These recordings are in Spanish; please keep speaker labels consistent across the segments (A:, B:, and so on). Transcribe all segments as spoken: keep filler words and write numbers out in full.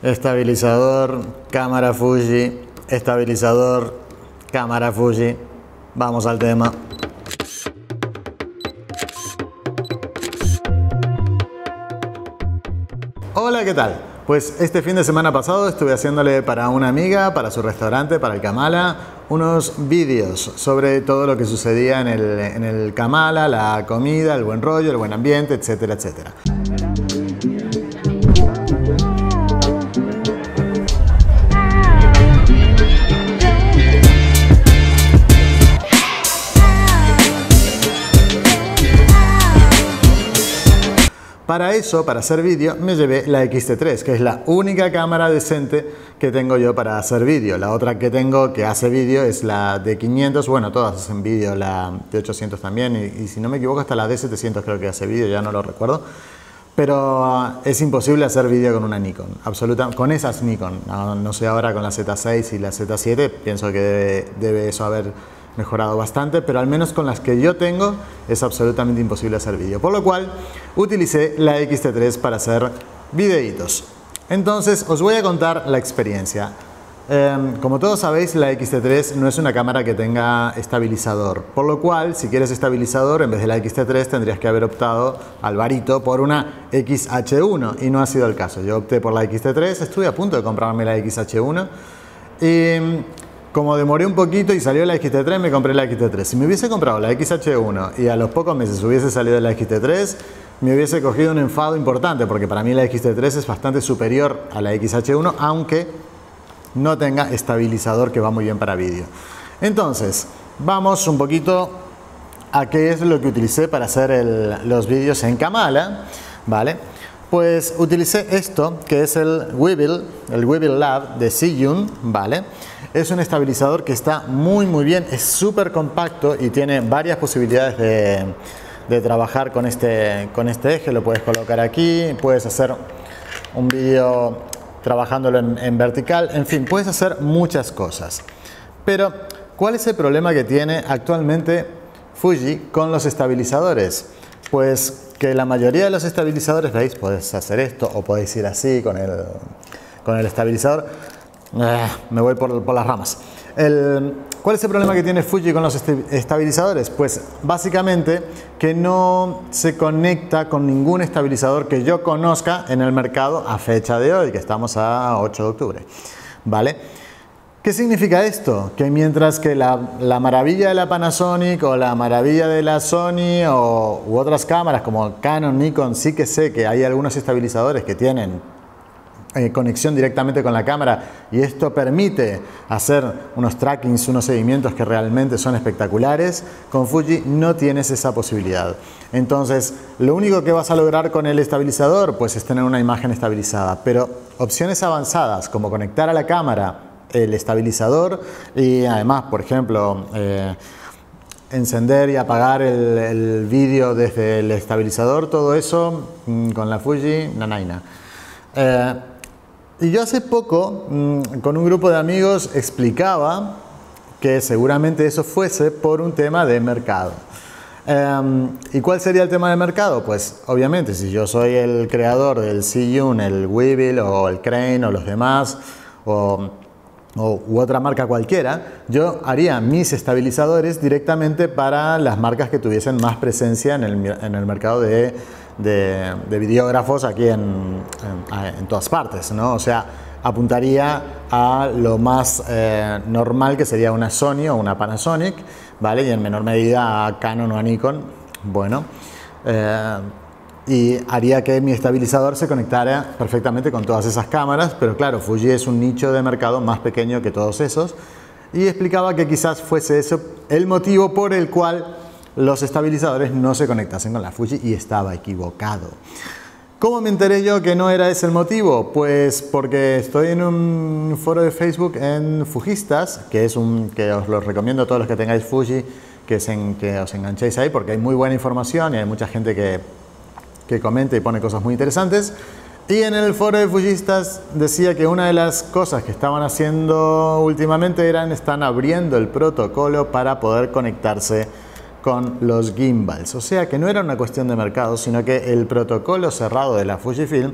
A: Estabilizador, cámara Fuji, estabilizador, cámara Fuji. Vamos al tema. Hola, ¿qué tal? Pues este fin de semana pasado estuve haciéndole para una amiga, para su restaurante, para el Kamala, unos vídeos sobre todo lo que sucedía en el, en el Kamala, la comida, el buen rollo, el buen ambiente, etcétera, etcétera. Para eso, para hacer vídeo, me llevé la X T tres, que es la única cámara decente que tengo yo para hacer vídeo. La otra que tengo que hace vídeo es la D quinientos, bueno, todas hacen vídeo, la D ochocientos también, y, y si no me equivoco hasta la D setecientos creo que hace vídeo, ya no lo recuerdo. Pero uh, es imposible hacer vídeo con una Nikon, absoluta, con esas Nikon. No, no sé ahora con la Z seis y la Z siete, pienso que debe, debe eso haber mejorado bastante, pero al menos con las que yo tengo es absolutamente imposible hacer vídeo. Por lo cual utilicé la X T tres para hacer videitos. Entonces os voy a contar la experiencia. Eh, como todos sabéis, la X T tres no es una cámara que tenga estabilizador, por lo cual si quieres estabilizador en vez de la X T tres tendrías que haber optado al varito por una X H uno y no ha sido el caso. Yo opté por la X T tres, estuve a punto de comprarme la X H uno y como demoré un poquito y salió la X T tres, me compré la X T tres. Si me hubiese comprado la X H uno y a los pocos meses hubiese salido la X T tres, me hubiese cogido un enfado importante, porque para mí la X T tres es bastante superior a la X H uno, aunque no tenga estabilizador, que va muy bien para vídeo. Entonces, vamos un poquito a qué es lo que utilicé para hacer el, los vídeos en Kamala, ¿vale? Pues utilicé esto, que es el Weebill, el Weebill Lab de Zhiyun, ¿vale? Es un estabilizador que está muy muy bien, es súper compacto y tiene varias posibilidades de, de trabajar con este, con este eje. Lo puedes colocar aquí, puedes hacer un vídeo trabajándolo en, en vertical, en fin, puedes hacer muchas cosas. Pero, ¿cuál es el problema que tiene actualmente Fuji con los estabilizadores? Pues que la mayoría de los estabilizadores, veis, podéis hacer esto o podéis ir así con el, con el estabilizador. Eh, me voy por, por las ramas. El, ¿Cuál es el problema que tiene Fuji con los estabilizadores? Pues básicamente que no se conecta con ningún estabilizador que yo conozca en el mercado a fecha de hoy, que estamos a ocho de octubre, ¿vale? ¿Qué significa esto? Que mientras que la, la maravilla de la Panasonic o la maravilla de la Sony o, u otras cámaras como Canon, Nikon, sí que sé que hay algunos estabilizadores que tienen eh, conexión directamente con la cámara y esto permite hacer unos trackings, unos seguimientos que realmente son espectaculares, con Fuji no tienes esa posibilidad. Entonces, lo único que vas a lograr con el estabilizador pues es tener una imagen estabilizada, pero opciones avanzadas como conectar a la cámara el estabilizador y además, por ejemplo, eh, encender y apagar el, el vídeo desde el estabilizador, todo eso mmm, con la Fuji, nanaina. Eh, y yo hace poco, mmm, con un grupo de amigos, explicaba que seguramente eso fuese por un tema de mercado. Eh, ¿Y cuál sería el tema de mercado? Pues obviamente si yo soy el creador del Zhiyun, el Weebill o el Crane o los demás, o o u otra marca cualquiera, yo haría mis estabilizadores directamente para las marcas que tuviesen más presencia en el, en el mercado de, de, de videógrafos aquí en, en, en todas partes, ¿no? O sea, apuntaría a lo más eh, normal, que sería una Sony o una Panasonic, ¿vale? Y en menor medida a Canon o a Nikon, bueno, eh, y haría que mi estabilizador se conectara perfectamente con todas esas cámaras, pero claro, Fuji es un nicho de mercado más pequeño que todos esos y explicaba que quizás fuese eso el motivo por el cual los estabilizadores no se conectasen con la Fuji y estaba equivocado. ¿Cómo me enteré yo que no era ese el motivo? Pues porque estoy en un foro de Facebook en Fujistas, que es un que os lo recomiendo a todos los que tengáis Fuji, que, se, que os enganchéis ahí porque hay muy buena información y hay mucha gente que que comenta y pone cosas muy interesantes. Y en el foro de Fujistas decía que una de las cosas que estaban haciendo últimamente eran están abriendo el protocolo para poder conectarse con los gimbals. O sea que no era una cuestión de mercado, sino que el protocolo cerrado de la Fujifilm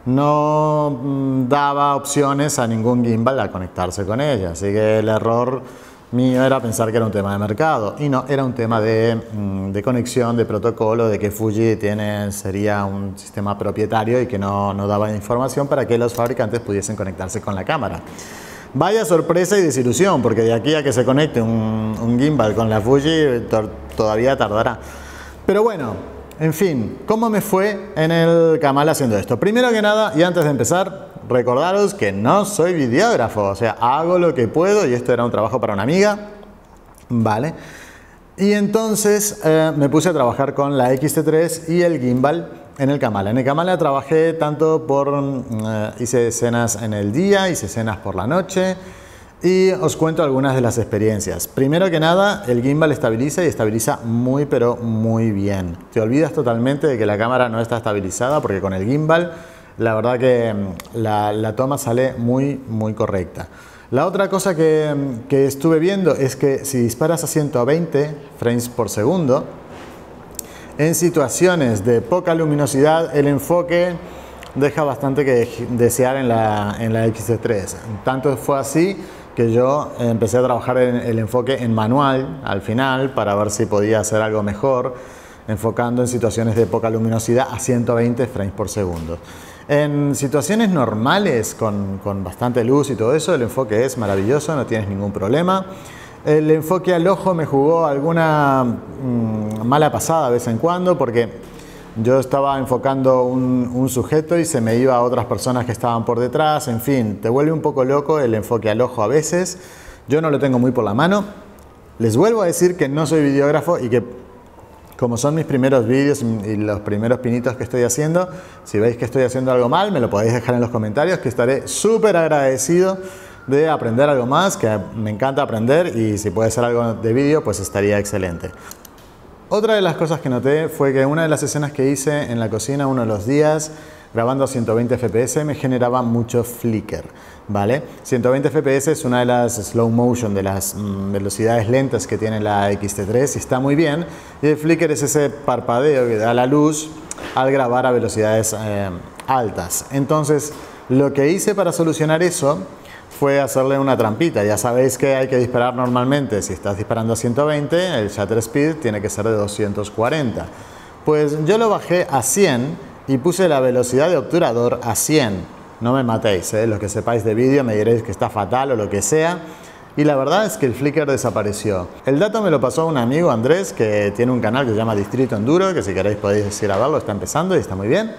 A: no mm, daba opciones a ningún gimbal a conectarse con ella. Así que el error mío era pensar que era un tema de mercado y no, era un tema de, de conexión, de protocolo, de que Fuji tiene, sería un sistema propietario y que no, no daba información para que los fabricantes pudiesen conectarse con la cámara. Vaya sorpresa y desilusión, porque de aquí a que se conecte un, un gimbal con la Fuji todavía tardará. Pero bueno, en fin, ¿cómo me fue en el canal haciendo esto? Primero que nada, y antes de empezar, recordaros que no soy videógrafo, o sea, hago lo que puedo y esto era un trabajo para una amiga, ¿vale? Y entonces eh, me puse a trabajar con la X T tres y el gimbal en el Kamala. En el Kamala trabajé tanto por, eh, hice escenas en el día, hice escenas por la noche y os cuento algunas de las experiencias. Primero que nada, el gimbal estabiliza y estabiliza muy pero muy bien. Te olvidas totalmente de que la cámara no está estabilizada porque con el gimbal la verdad que la, la toma sale muy muy correcta. La otra cosa que, que estuve viendo es que si disparas a ciento veinte frames por segundo, en situaciones de poca luminosidad el enfoque deja bastante que desear en la, en la X T tres. Tanto fue así que yo empecé a trabajar en el enfoque en manual al final para ver si podía hacer algo mejor, enfocando en situaciones de poca luminosidad a ciento veinte frames por segundo. En situaciones normales, con, con bastante luz y todo eso, el enfoque es maravilloso, no tienes ningún problema. El enfoque al ojo me jugó alguna mmm, mala pasada de vez en cuando, porque yo estaba enfocando un, un sujeto y se me iba a otras personas que estaban por detrás. En fin, te vuelve un poco loco el enfoque al ojo a veces. Yo no lo tengo muy por la mano. Les vuelvo a decir que no soy videógrafo y que como son mis primeros vídeos y los primeros pinitos que estoy haciendo, si veis que estoy haciendo algo mal, me lo podéis dejar en los comentarios, que estaré súper agradecido de aprender algo más, que me encanta aprender, y si puede ser algo de vídeo, pues estaría excelente. Otra de las cosas que noté fue que una de las escenas que hice en la cocina uno de los días, grabando a ciento veinte F P S, me generaba mucho flicker, ¿vale? ciento veinte F P S es una de las slow motion, de las mm, velocidades lentas que tiene la X T tres y está muy bien. Y el flicker es ese parpadeo que da la luz al grabar a velocidades eh, altas. Entonces, lo que hice para solucionar eso fue hacerle una trampita. Ya sabéis que hay que disparar normalmente, si estás disparando a ciento veinte, el shutter speed tiene que ser de doscientos cuarenta. Pues yo lo bajé a cien y puse la velocidad de obturador a cien. No me matéis, ¿eh? Los que sepáis de vídeo me diréis que está fatal o lo que sea. Y la verdad es que el flicker desapareció. El dato me lo pasó un amigo, Andrés, que tiene un canal que se llama Distrito Enduro, que si queréis podéis ir a verlo, está empezando y está muy bien.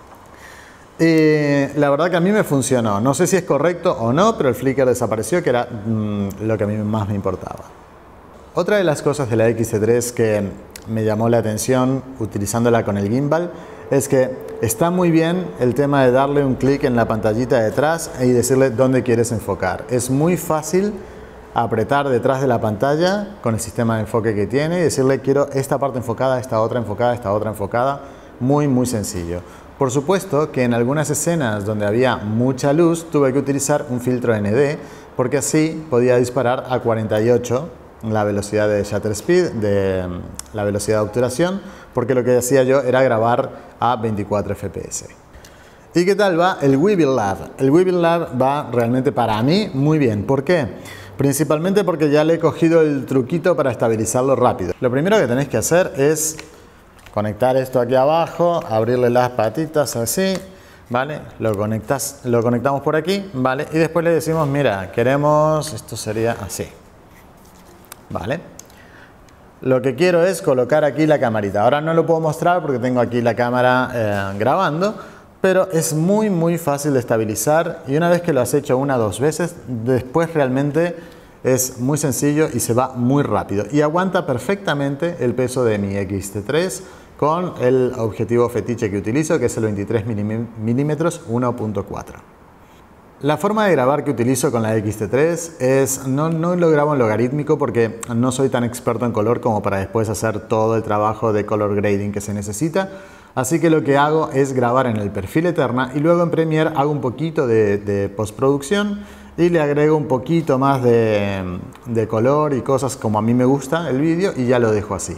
A: Y la verdad que a mí me funcionó. No sé si es correcto o no, pero el flicker desapareció, que era mmm, lo que a mí más me importaba. Otra de las cosas de la X T tres que me llamó la atención utilizándola con el gimbal es que está muy bien el tema de darle un clic en la pantallita de detrás y decirle dónde quieres enfocar. Es muy fácil apretar detrás de la pantalla con el sistema de enfoque que tiene y decirle quiero esta parte enfocada, esta otra enfocada, esta otra enfocada. Muy muy sencillo. Por supuesto que en algunas escenas donde había mucha luz tuve que utilizar un filtro N D porque así podía disparar a cuarenta y ocho la velocidad de shutter speed, de la velocidad de obturación, porque lo que hacía yo era grabar a veinticuatro F P S. ¿Y qué tal va el Weevil Lab? El Weevil Lab va realmente para mí muy bien. ¿Por qué? Principalmente porque ya le he cogido el truquito para estabilizarlo rápido. Lo primero que tenéis que hacer es conectar esto aquí abajo, abrirle las patitas así, ¿vale? Lo, conectas, lo conectamos por aquí, ¿vale? Y después le decimos, mira, queremos, esto sería así, ¿vale? Lo que quiero es colocar aquí la camarita. Ahora no lo puedo mostrar porque tengo aquí la cámara eh, grabando, pero es muy muy fácil de estabilizar y una vez que lo has hecho una o dos veces, después realmente es muy sencillo y se va muy rápido. Y aguanta perfectamente el peso de mi X T tres con el objetivo fetiche que utilizo, que es el veintitrés milímetros uno punto cuatro. La forma de grabar que utilizo con la X T tres es, no, no lo grabo en logarítmico porque no soy tan experto en color como para después hacer todo el trabajo de color grading que se necesita. Así que lo que hago es grabar en el perfil Eterna y luego en Premiere hago un poquito de, de postproducción y le agrego un poquito más de, de color y cosas como a mí me gusta el vídeo y ya lo dejo así.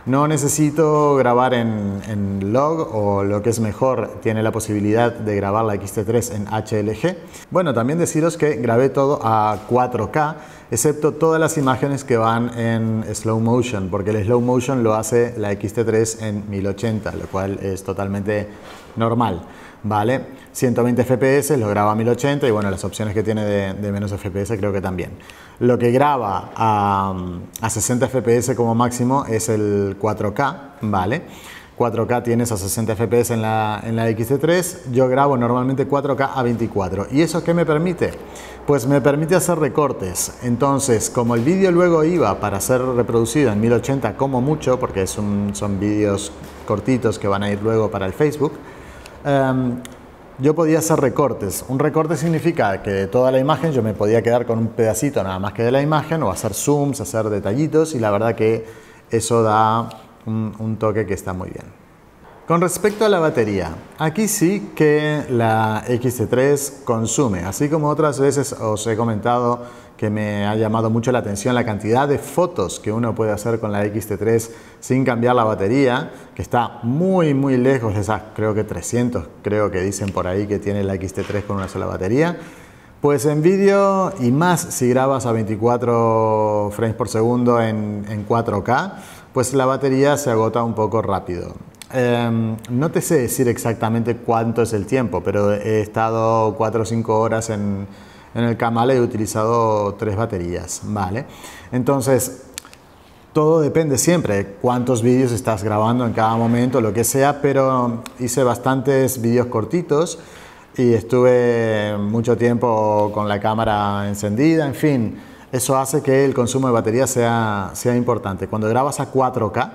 A: No necesito grabar en, en log, o lo que es mejor, tiene la posibilidad de grabar la X T tres en H L G. Bueno, también deciros que grabé todo a cuatro K, excepto todas las imágenes que van en slow motion, porque el slow motion lo hace la X T tres en mil ochenta, lo cual es totalmente normal, ¿vale? ciento veinte F P S lo graba a mil ochenta y bueno, las opciones que tiene de, de menos F P S creo que también. Lo que graba a, a sesenta F P S como máximo es el cuatro K, ¿vale? cuatro K tienes a sesenta F P S en la, en la X T tres, yo grabo normalmente cuatro K a veinticuatro. ¿Y eso qué me permite? Pues me permite hacer recortes. Entonces, como el vídeo luego iba para ser reproducido en mil ochenta como mucho, porque es un, son vídeos cortitos que van a ir luego para el Facebook, um, yo podía hacer recortes. Un recorte significa que de toda la imagen yo me podía quedar con un pedacito nada más que de la imagen, o hacer zooms, hacer detallitos, y la verdad que eso da un, un toque que está muy bien. Con respecto a la batería, aquí sí que la X T tres consume, así como otras veces os he comentado que me ha llamado mucho la atención la cantidad de fotos que uno puede hacer con la X T tres sin cambiar la batería, que está muy muy lejos de esas, creo que trescientos, creo que dicen por ahí que tiene la X T tres con una sola batería. Pues en vídeo, y más si grabas a veinticuatro frames por segundo en, en cuatro K, pues la batería se agota un poco rápido. Eh, no te sé decir exactamente cuánto es el tiempo, pero he estado cuatro o cinco horas en, en el canal y he utilizado tres baterías, ¿vale? Entonces, todo depende siempre de cuántos vídeos estás grabando en cada momento, lo que sea, pero hice bastantes vídeos cortitos y estuve mucho tiempo con la cámara encendida, en fin, eso hace que el consumo de batería sea, sea importante. Cuando grabas a cuatro K,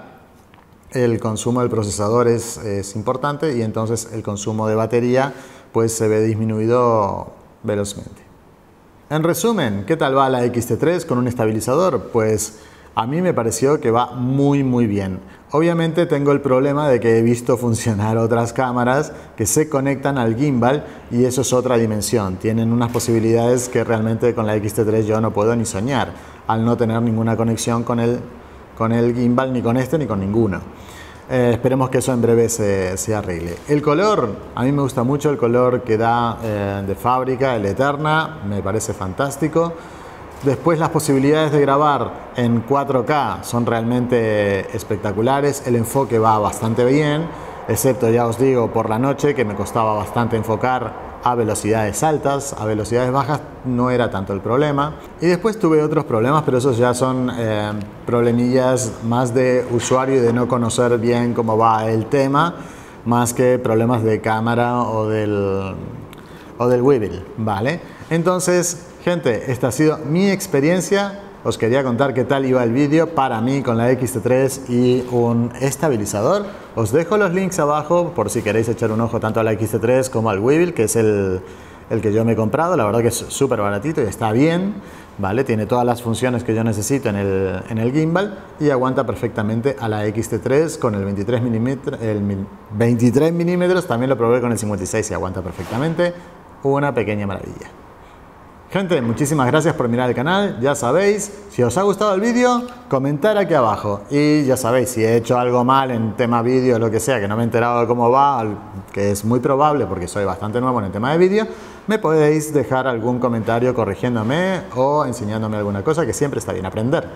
A: el consumo del procesador es, es importante, y entonces el consumo de batería pues se ve disminuido velozmente. En resumen, ¿qué tal va la X T tres con un estabilizador? Pues a mí me pareció que va muy muy bien. Obviamente tengo el problema de que he visto funcionar otras cámaras que se conectan al gimbal, y eso es otra dimensión. Tienen unas posibilidades que realmente con la X T tres yo no puedo ni soñar, al no tener ninguna conexión con el con el gimbal, ni con este ni con ninguno. Eh, esperemos que eso en breve se, se arregle. El color, a mí me gusta mucho el color que da eh, de fábrica, el Eterna, me parece fantástico. Después las posibilidades de grabar en cuatro K son realmente espectaculares, el enfoque va bastante bien, excepto, ya os digo, por la noche, que me costaba bastante enfocar a velocidades altas. A velocidades bajas no era tanto el problema. Y después tuve otros problemas, pero esos ya son eh, problemillas más de usuario y de no conocer bien cómo va el tema, más que problemas de cámara o del, o del Weevil, ¿vale? Entonces, gente, esta ha sido mi experiencia. Os quería contar qué tal iba el vídeo para mí con la X T tres y un estabilizador. Os dejo los links abajo por si queréis echar un ojo tanto a la X T tres como al Weevil, que es el, el que yo me he comprado. La verdad que es súper baratito y está bien, ¿vale? Tiene todas las funciones que yo necesito en el, en el gimbal, y aguanta perfectamente a la X T tres con el veintitrés milímetros. El veintitrés milímetros también lo probé con el cincuenta y seis y aguanta perfectamente. Una pequeña maravilla. Gente, muchísimas gracias por mirar el canal. Ya sabéis, si os ha gustado el vídeo, comentar aquí abajo. Y ya sabéis, si he hecho algo mal en tema vídeo o lo que sea, que no me he enterado de cómo va, que es muy probable porque soy bastante nuevo en el tema de vídeo, me podéis dejar algún comentario corrigiéndome o enseñándome alguna cosa, que siempre está bien aprender.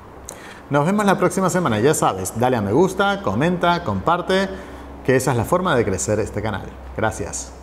A: Nos vemos la próxima semana. Ya sabes, dale a me gusta, comenta, comparte, que esa es la forma de crecer este canal. Gracias.